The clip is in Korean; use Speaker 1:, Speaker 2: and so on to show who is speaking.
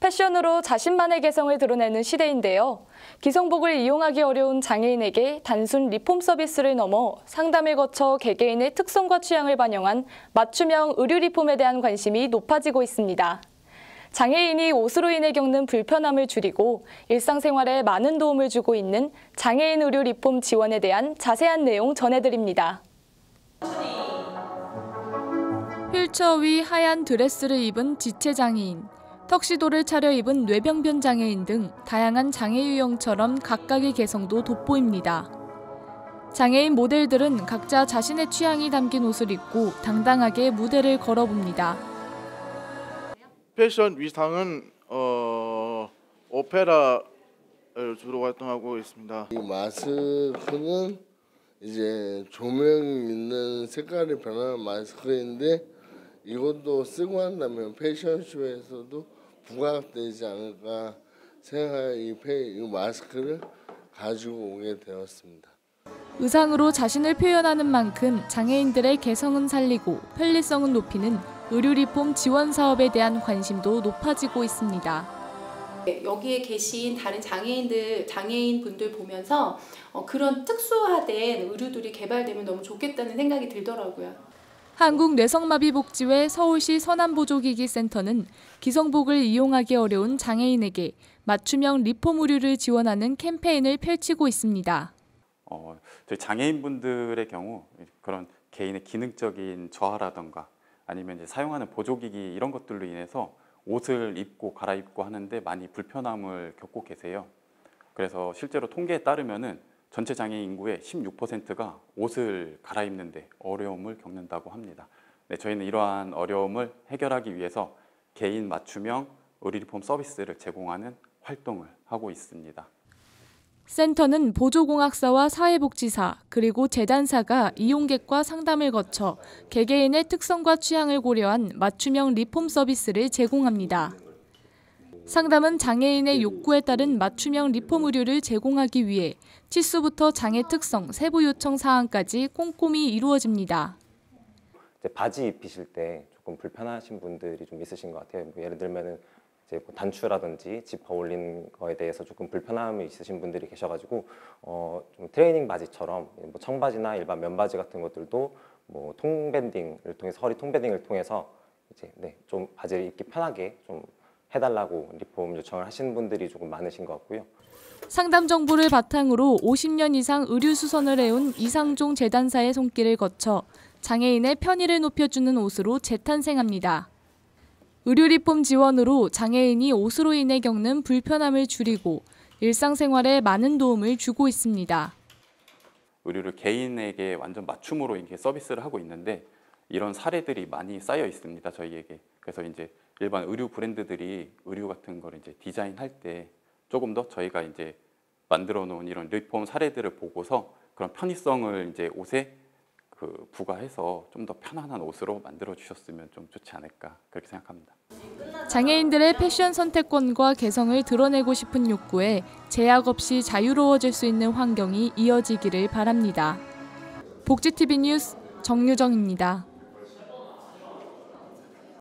Speaker 1: 패션으로 자신만의 개성을 드러내는 시대인데요. 기성복을 이용하기 어려운 장애인에게 단순 리폼 서비스를 넘어 상담을 거쳐 개개인의 특성과 취향을 반영한 맞춤형 의류 리폼에 대한 관심이 높아지고 있습니다. 장애인이 옷으로 인해 겪는 불편함을 줄이고 일상생활에 많은 도움을 주고 있는 장애인 의류 리폼 지원에 대한 자세한 내용 전해드립니다. 휠체어 위 하얀 드레스를 입은 지체장애인, 턱시도를 차려입은 뇌병변 장애인 등 다양한 장애 유형처럼 각각의 개성도 돋보입니다. 장애인 모델들은 각자 자신의 취향이 담긴 옷을 입고 당당하게 무대를 걸어봅니다.
Speaker 2: 패션 위상은 오페라를 주로 활동하고 있습니다.
Speaker 3: 이 마스크는 이제 조명이 있는 색깔이 변하는 마스크인데 이것도 쓰고 한다면 패션쇼에서도 부각되지 않을까 생각해 이 마스크를 가지고 오게 되었습니다.
Speaker 1: 의상으로 자신을 표현하는 만큼 장애인들의 개성은 살리고 편리성은 높이는 의류 리폼 지원 사업에 대한 관심도 높아지고 있습니다.
Speaker 4: 여기에 계신 다른 장애인 분들 보면서 그런 특수화된 의류들이 개발되면 너무 좋겠다는 생각이 들더라고요.
Speaker 1: 한국뇌성마비복지회 서울시 서남보조기기센터는 기성복을 이용하기 어려운 장애인에게 맞춤형 리폼 의류를 지원하는 캠페인을 펼치고 있습니다.
Speaker 5: 저희 장애인분들의 경우 그런 개인의 기능적인 저하라던가 아니면 이제 사용하는 보조기기 이런 것들로 인해서 옷을 입고 갈아입고 하는데 많이 불편함을 겪고 계세요. 그래서 실제로 통계에 따르면은 전체 장애인 인구의 16%가 옷을 갈아입는 데 어려움을 겪는다고 합니다. 네, 저희는 이러한 어려움을 해결하기 위해서 개인 맞춤형 의류 리폼 서비스를 제공하는 활동을 하고 있습니다.
Speaker 1: 센터는 보조공학사와 사회복지사 그리고 재단사가 이용객과 상담을 거쳐 개개인의 특성과 취향을 고려한 맞춤형 리폼 서비스를 제공합니다. 상담은 장애인의 욕구에 따른 맞춤형 리폼 의류를 제공하기 위해 치수부터 장애 특성, 세부 요청 사항까지 꼼꼼히 이루어집니다.
Speaker 6: 바지 입히실 때 조금 불편하신 분들이 좀 있으신 것 같아요. 예를 들면은 이제 단추라든지 지퍼 올린 거에 대해서 조금 불편함이 있으신 분들이 계셔가지고 좀 트레이닝 바지처럼 뭐 청바지나 일반 면바지 같은 것들도 뭐 통밴딩을 통해서 허리 통밴딩을 통해서 이제 좀 바지를 입기 편하게 좀 해달라고 리폼 요청을 하시는 분들이 조금 많으신 것 같고요.
Speaker 1: 상담 정보를 바탕으로 50년 이상 의류 수선을 해온 이상종 재단사의 손길을 거쳐 장애인의 편의를 높여주는 옷으로 재탄생합니다. 의류 리폼 지원으로 장애인이 옷으로 인해 겪는 불편함을 줄이고 일상생활에 많은 도움을 주고 있습니다.
Speaker 5: 의류를 개인에게 완전 맞춤으로 이렇게 서비스를 하고 있는데 이런 사례들이 많이 쌓여 있습니다, 저희에게. 그래서 이제 일반 의류 브랜드들이 의류 같은 걸 이제 디자인할 때 조금 더 저희가 이제 만들어 놓은 이런 리폼 사례들을 보고서 그런 편의성을 이제 옷에 부과해서 좀 더 편안한 옷으로 만들어 주셨으면 좀 좋지 않을까 그렇게 생각합니다.
Speaker 1: 장애인들의 패션 선택권과 개성을 드러내고 싶은 욕구에 제약 없이 자유로워질 수 있는 환경이 이어지기를 바랍니다. 복지TV 뉴스 정유정입니다.